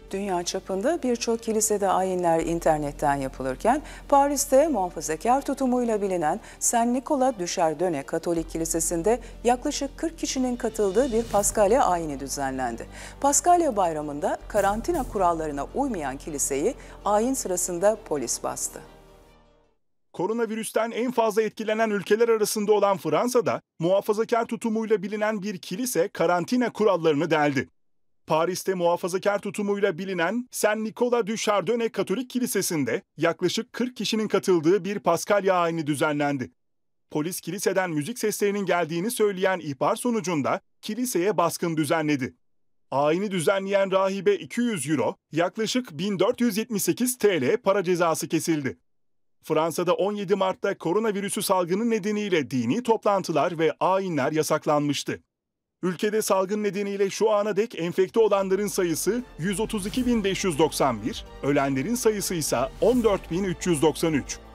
Dünya çapında birçok kilisede ayinler internetten yapılırken Paris'te muhafazakar tutumuyla bilinen Saint Nicolas du Chardonnay Katolik Kilisesi'nde yaklaşık 40 kişinin katıldığı bir Paskalya ayini düzenlendi. Paskalya bayramında karantina kurallarına uymayan kiliseyi ayin sırasında polis bastı. Koronavirüsten en fazla etkilenen ülkeler arasında olan Fransa'da muhafazakar tutumuyla bilinen bir kilise karantina kurallarını deldi. Paris'te muhafazakar tutumuyla bilinen Saint Nicolas du Chardonnay Katolik Kilisesi'nde yaklaşık 40 kişinin katıldığı bir Paskalya ayini düzenlendi. Polis kiliseden müzik seslerinin geldiğini söyleyen ihbar sonucunda kiliseye baskın düzenledi. Ayini düzenleyen rahibe 200 euro, yaklaşık 1478 TL para cezası kesildi. Fransa'da 17 Mart'ta koronavirüsü salgını nedeniyle dini toplantılar ve ayinler yasaklanmıştı. Ülkede salgın nedeniyle şu ana dek enfekte olanların sayısı 132.591, ölenlerin sayısı ise 14.393.